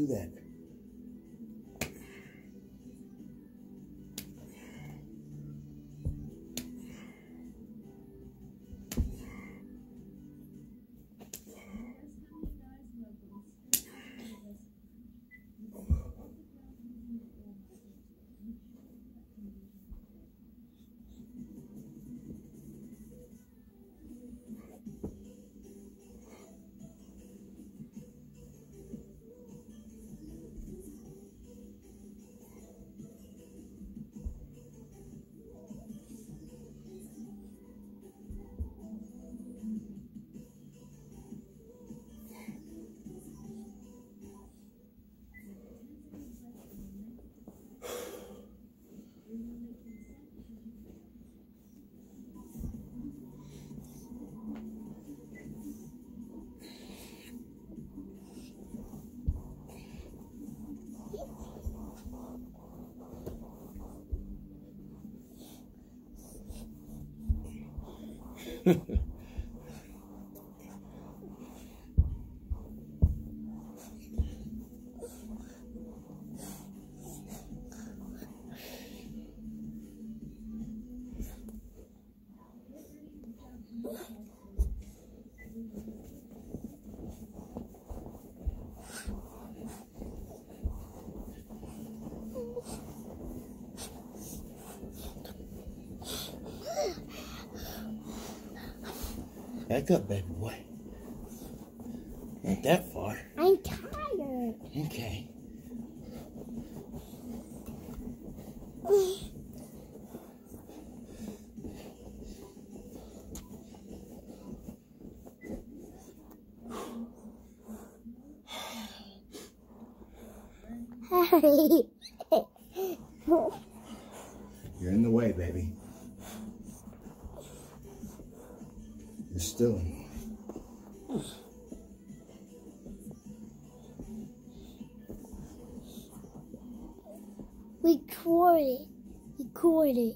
do that. Back up, baby boy. Ain't that far. I'm tired. Okay. You're in the way, baby. You're still in the way. Record it.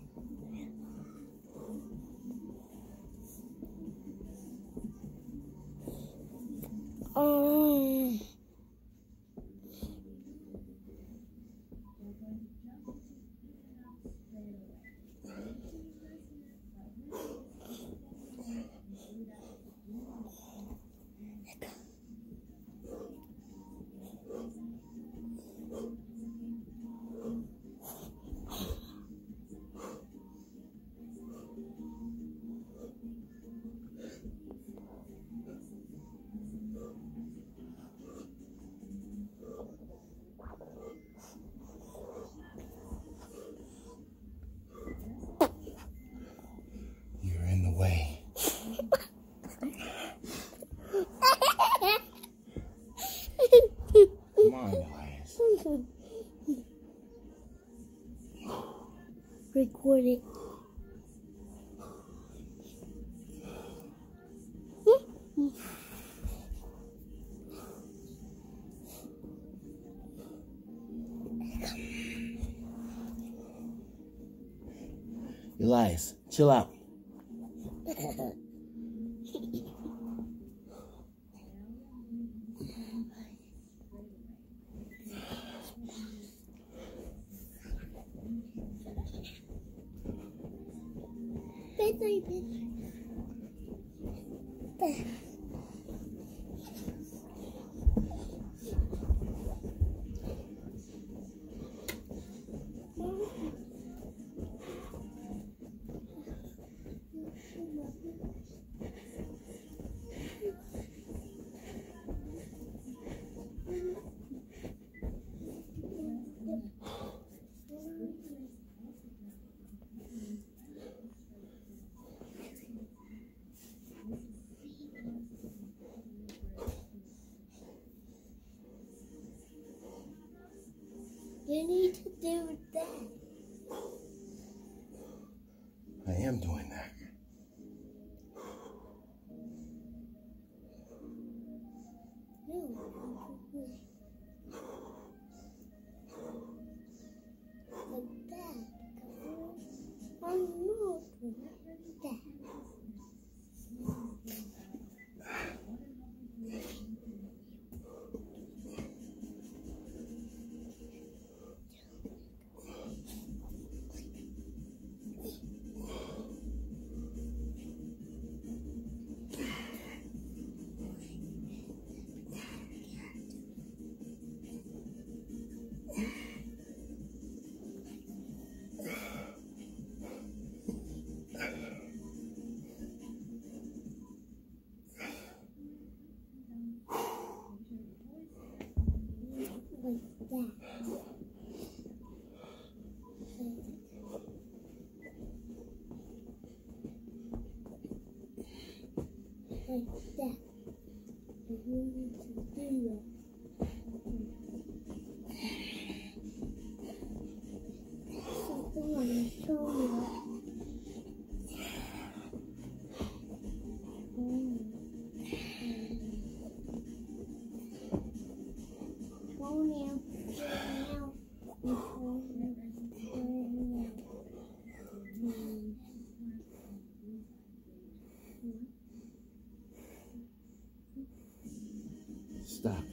You're in the way. Come on, Elias. Record it. Elias, chill out. You need to do that. I am doing that. like that. And you need to do that. Something on the shoulder. Stop.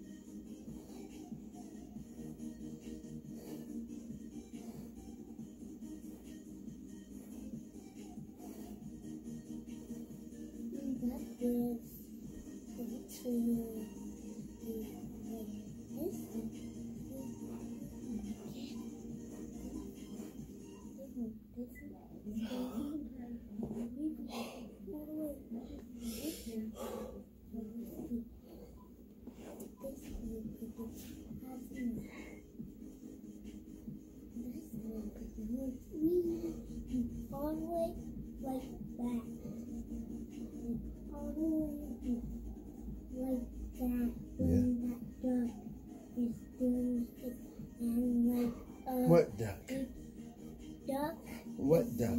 All the way like that. All the way like that. When that duck is doing it. And like What duck? Duck. What duck?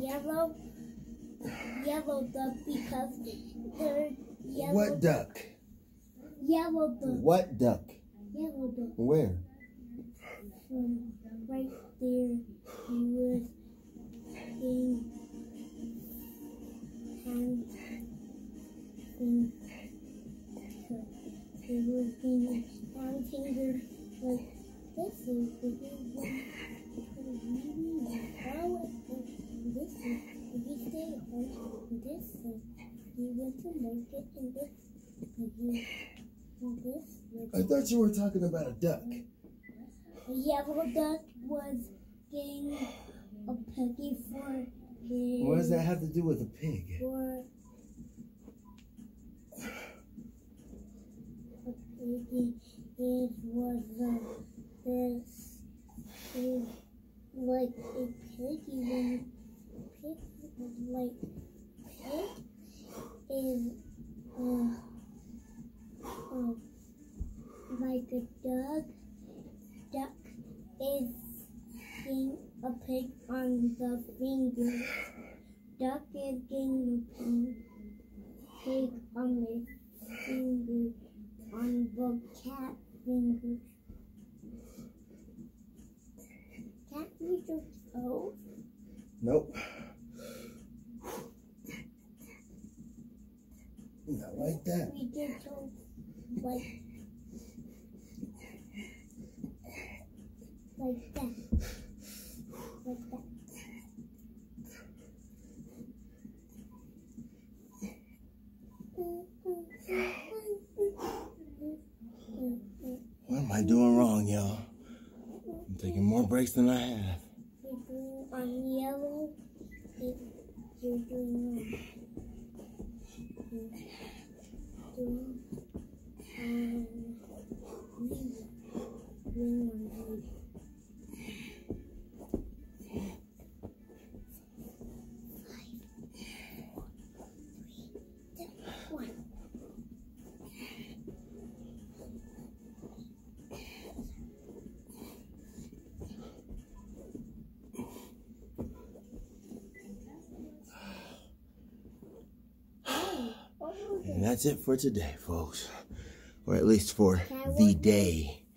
Yellow duck because they're yellow. What duck? Yellow duck. What duck? Yellow duck. Where? From right there, he was in hand. He was in hand finger like this is the big one. This is if you stay home. This is he went to market and this I thought you were talking about a duck. A yellow duck was getting a piggy for his. What does that have to do with a pig? For a piggy, it was this is like a piggy when pig like pig is like a duck. Duck is getting a pig on the finger. Duck is getting a pig on the finger, on the cat finger. Cat finger toe? Nope. Not like that. We get told like that. Like that. What am I doing wrong, y'all? I'm taking more breaks than I have. You're doing on yellow. You're doing wrong. You're doing green on red. And that's it for today, folks. Or at least for the day.